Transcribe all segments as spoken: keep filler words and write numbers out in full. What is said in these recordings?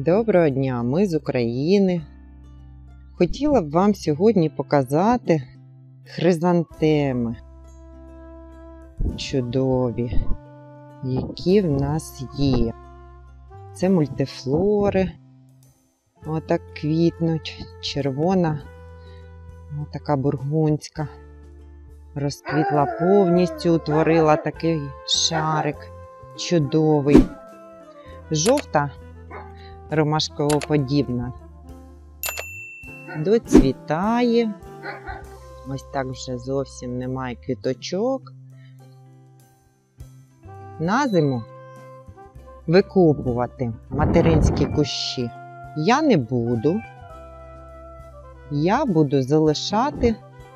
Доброго дня, ми з України. Хотіла б вам сьогодні показати хризантеми чудові, які в нас є. Це мультифлори, отак квітнуть, червона, отака бургундська, розквітла повністю, утворила такий шарик чудовий. Жовта, ромашковоподібна, доцвітає. Ось так вже зовсім немає квіточок. На зиму викопувати материнські кущі я не буду. Я буду залишати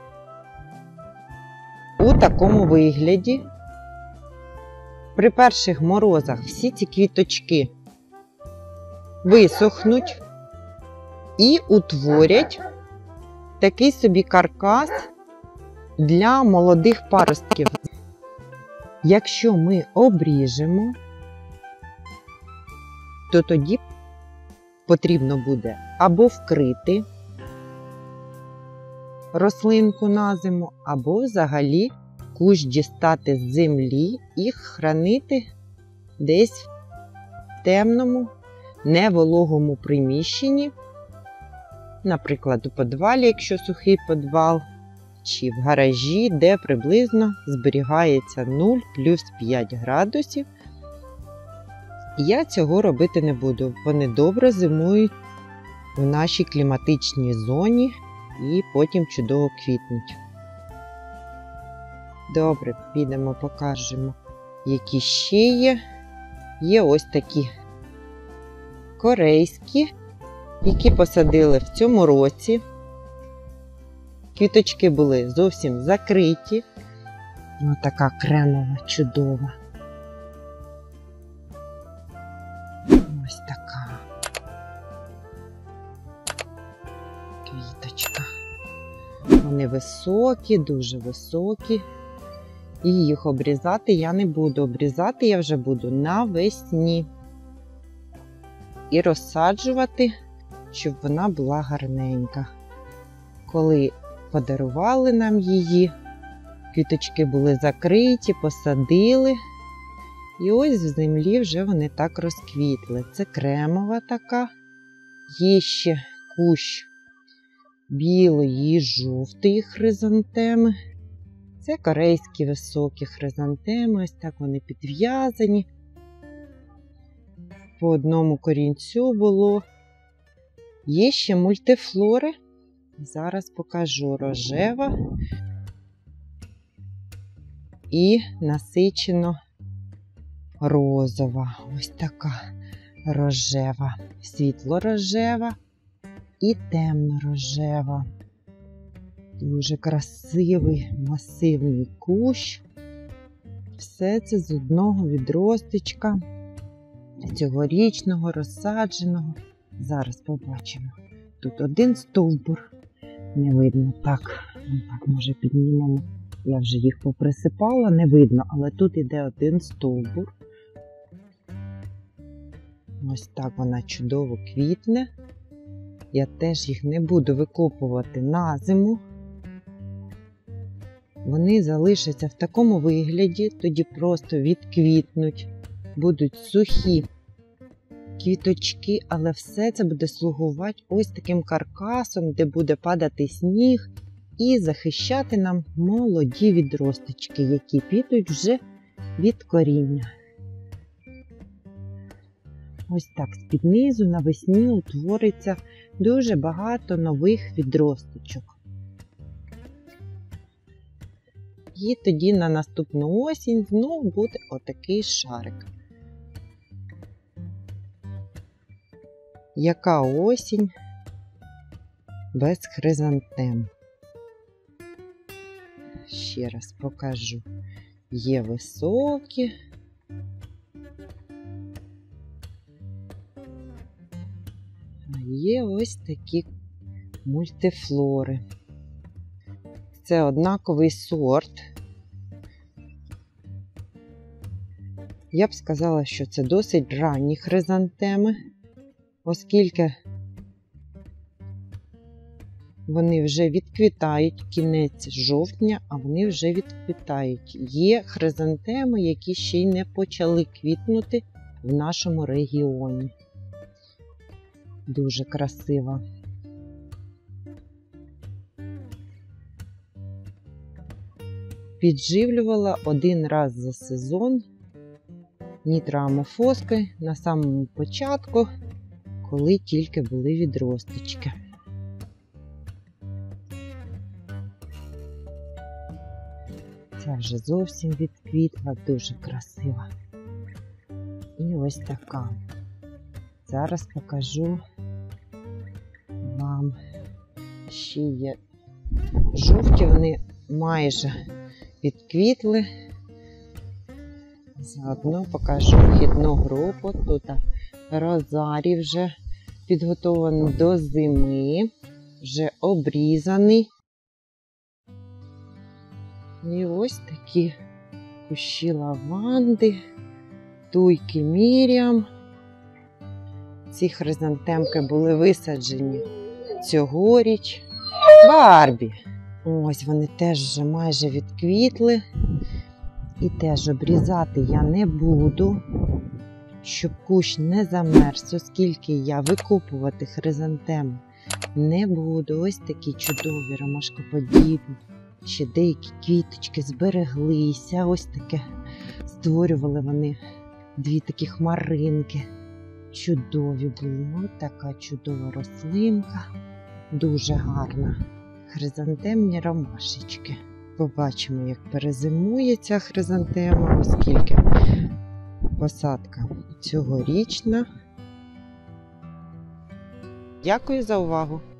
у такому вигляді. При перших морозах всі ці квіточки висохнуть і утворять такий собі каркас для молодих паростків. Якщо ми обріжемо, то тоді потрібно буде або вкрити рослинку на зиму, або взагалі кущ дістати з землі і хранити десь в темному, невологому приміщенні, наприклад, у підвалі, якщо сухий підвал, чи в гаражі, де приблизно зберігається нуль плюс п'ять градусів. Я цього робити не буду. Вони добре зимують в нашій кліматичній зоні і потім чудово квітнуть. Добре, підемо покажемо, які ще є. Є ось такі корейські, які посадили в цьому році. Квіточки були зовсім закриті. Ось така кремова, чудова. Ось така квіточка. Вони високі, дуже високі. І їх обрізати я не буду. Обрізати я вже буду навесні. І розсаджувати, щоб вона була гарненька. Коли подарували нам її, квіточки були закриті, посадили. І ось в землі вже вони так розквітли. Це кремова така. Є ще кущ білої і жовтої хризантеми. Це корейські високі хризантеми. Ось так вони підв'язані. По одному корінцю було. Є ще мультифлори. Зараз покажу. Рожева і насичено розова. Ось така рожева. Світло-рожева і темно-рожева. Дуже красивий, масивний кущ. Все це з одного відросточка. Цьогорічного, розсадженого. Зараз побачимо. Тут один стовбур. Не видно. Так, так, може піднімемо. Я вже їх поприсипала, не видно, але тут іде один стовбур. Ось так вона чудово квітне. Я теж їх не буду викопувати на зиму. Вони залишаться в такому вигляді, тоді просто відквітнуть. Будуть сухі квіточки, але все це буде слугувати ось таким каркасом, де буде падати сніг і захищати нам молоді відросточки, які підуть вже від коріння. Ось так з-під низу навесні утвориться дуже багато нових відросточок. І тоді на наступну осінь знову буде отакий шарик. Яка осінь без хризантем? Ще раз покажу. Є високі. А є ось такі мультифлори. Це однаковий сорт. Я б сказала, що це досить ранні хризантеми. оскільки вони вже відквітають, кінець жовтня, а вони вже відквітають. Є хризантеми, які ще й не почали квітнути в нашому регіоні. Дуже красиво. Підживлювала один раз за сезон нітроамофоскою на самому початку, коли тільки були відросточки. Ця вже зовсім відквітла, дуже красива. І ось така. Зараз покажу вам. Ще є жовті, вони майже відквітли. Заодно покажу вхідну групу. Тут розарій вже підготовлений до зими, вже обрізаний. І ось такі кущі лаванди, туйки Міріам. Ці хризантемки були висаджені цьогоріч. Барбі! Ось вони теж вже майже відквітли. І теж обрізати я не буду, щоб кущ не замерз, оскільки я викопувати хризантеми не буду. Ось такі чудові ромашкоподібні. Ще деякі квіточки збереглися. Ось таке створювали вони дві такі хмаринки. Чудові були. Ось така чудова рослинка. Дуже гарна. Хризантемні ромашечки. Побачимо, як перезимує ця хризантема, оскільки посадка цьогорічна. Дякую за увагу!